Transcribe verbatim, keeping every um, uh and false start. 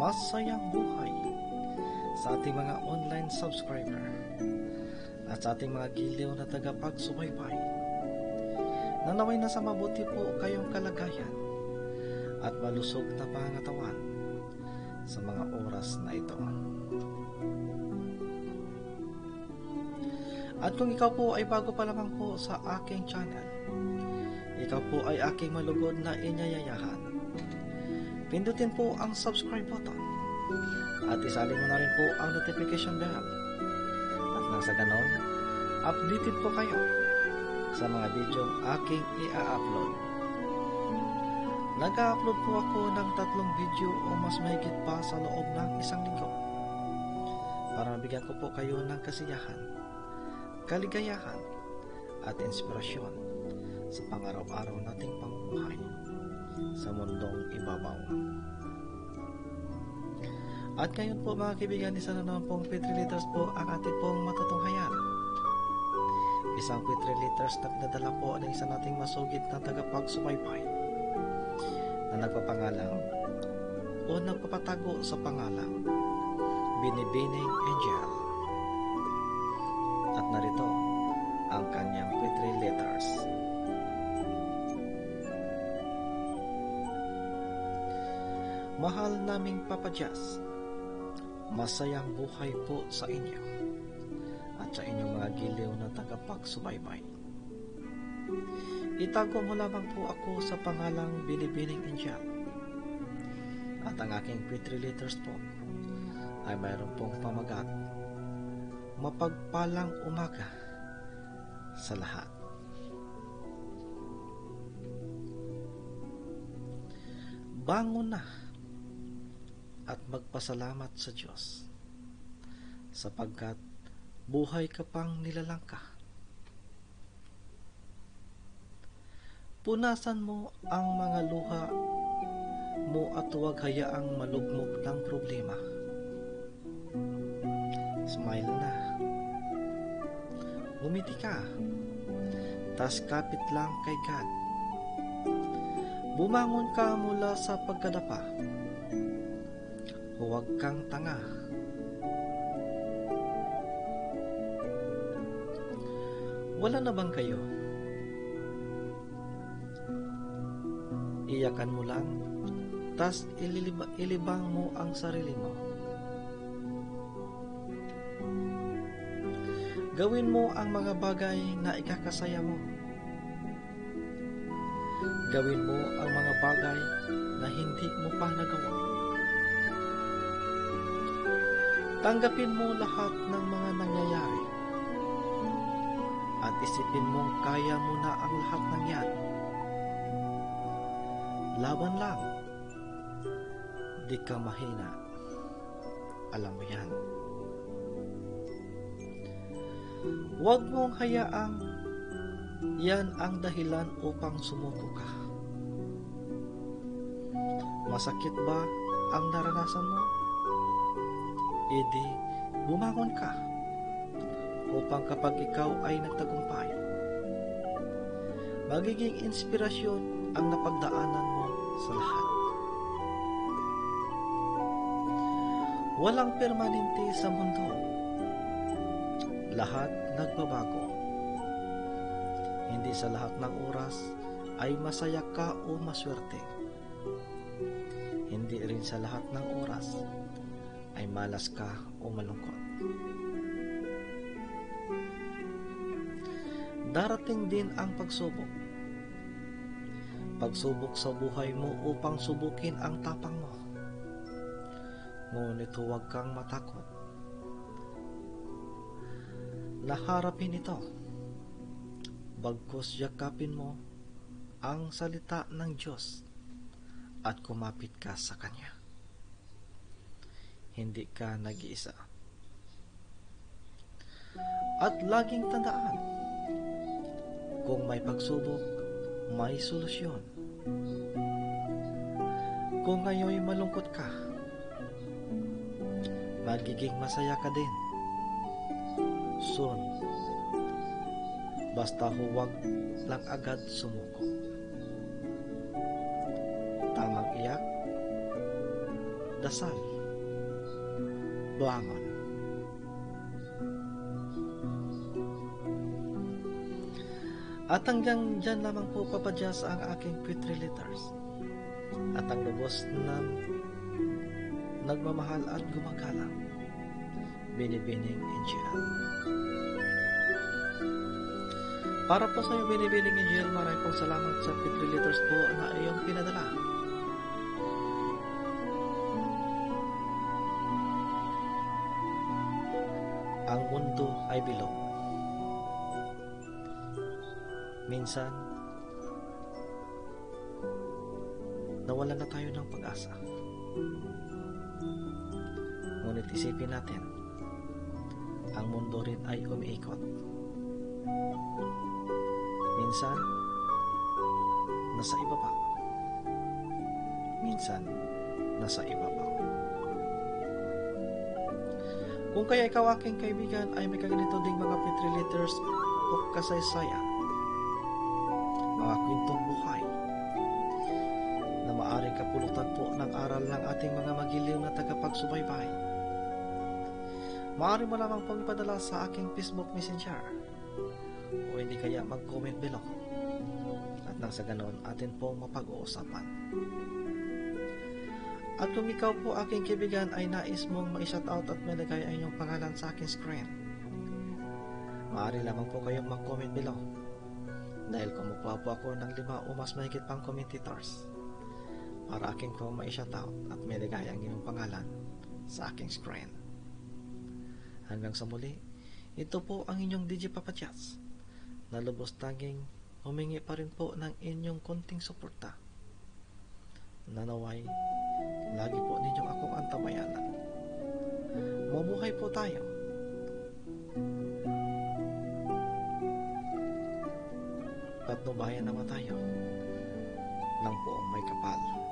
masayang buhay sa ating mga online subscriber at sa ating mga giliw na tagapagsubaybay. Nanaway na sa mabuti po kayong kalagayan at malusog na pangatawan sa mga oras na ito. At kung ikaw po ay bago pa lamang po sa aking channel, ikaw po ay aking malugod na inyayayahan, pindutin po ang subscribe button at isalin mo na rin po ang notification bell. At nang sa ganon, updated po kayo sa mga video aking i-upload. Nag-upload po ako ng tatlong video o mas mahigit pa sa loob ng isang linggo para mabigyan ko po kayo ng kasiyahan, kaligayahan at inspirasyon sa pang-araw-araw nating pamumuhay sa mundong ibabaw. At ngayon po mga kaibigan, isa na naman pong Petri Letters po ang ating pong matutunghayan. Isang Petri Letters na pinadala po ng isa nating masugid na tagapagsubaybay na nagpapangalang o nagpapatago sa pangalang Binibining Angel. At narito ang kanyang Petri Letters. Mahal naming Papa Jazz, masayang buhay po sa inyo at sa inyong mga giliw na tagapagsubaybay. Itago mo lamang po ako sa pangalang Binibining Angel. At ang aking Petri Letters po ay mayroon pong pamagat, mapagpalang umaga sa lahat. Bangon na at magpasalamat sa Diyos sapagkat buhay ka pang nilalangka. Punasan mo ang mga luha mo at huwag hayaang malugmok ng problema. Smile na. Ngumiti ka. Tas kapit lang kay God. Bumangon ka mula sa pagkadapa. Huwag kang tanga. Wala na bang kayo? Iyakan mo lang, tas ililiba, ilibang mo ang sarili mo. Gawin mo ang mga bagay na ikakasaya mo. Gawin mo ang mga bagay na hindi mo pa nagawa. Tanggapin mo lahat ng mga nangyayari at isipin mong kaya mo na ang lahat ng yan. Laban lang. Di ka mahina. Alam mo yan. Huwag mong hayaang yan ang dahilan upang sumuko ka. Masakit ba ang naranasan mo? Edi, bumangon ka upang kapag ikaw ay nagtagumpay, magiging inspirasyon ang napagdaanan mo sa lahat. Walang permanente sa mundo. Lahat nagbabago. Hindi sa lahat ng oras ay masaya ka o maswerte. Hindi rin sa lahat ng oras ay malas ka o malungkot. Darating din ang pagsubok. Pagsubok sa buhay mo upang subukin ang tapang mo. Ngunit huwag kang matakot. Laharapin ito. Bagkus yakapin mo ang salita ng Diyos at kumapit ka sa Kanya. Hindi ka nag-iisa. At laging tandaan, kung may pagsubok, may solusyon. Kung ngayon malungkot ka, magiging masaya ka din. Soon. Basta huwag lang agad sumuko. Tamang iyak, dasal, bangon. At hanggang dyan lamang po papadyas ang aking Poetry Letters. At ang lubos na nagmamahal at gumagalang, Binibining Angel. Para po sa iyo, Binibining Angel, maraming pong salamat sa Poetry Letters po na iyong pinadala. Ang mundo ay bilog. Minsan, nawalan na tayo ng pag-asa. Ngunit isipin natin, ang mundo rin ay umiikot. Minsan, nasa ibaba. Minsan, nasa ibabaw. Kung kaya ikaw aking kaibigan ay may kaganito ding mga Poetry Letters o kasaysayan, mga kwentong buhay na maaaring kapulutan po ng aral ng ating mga magiliw na tagapagsubaybay, maaari mo lamang pong ipadala sa aking Facebook Messenger o hindi kaya mag-comment below at nang sa ganon atin pong mapag-uusapan. At kung ikaw po aking kaibigan ay nais mong ma-shoutout at malagay ang inyong pangalan sa aking screen, maaari lamang po kayong mag-comment below. Dahil kumukuha po ako ng lima o mas mahigit pang commentators para aking po ma-shoutout at may ligay ang inyong pangalan sa aking screen. Hanggang sa muli, ito po ang inyong D J Papa Chats na lubos tanging humingi pa rin po ng inyong konting suporta. Nanaway, lagi po ninyong akong antabayanan. Mabuhay po tayo. Patnubayan naman tayo ng poong may kapal.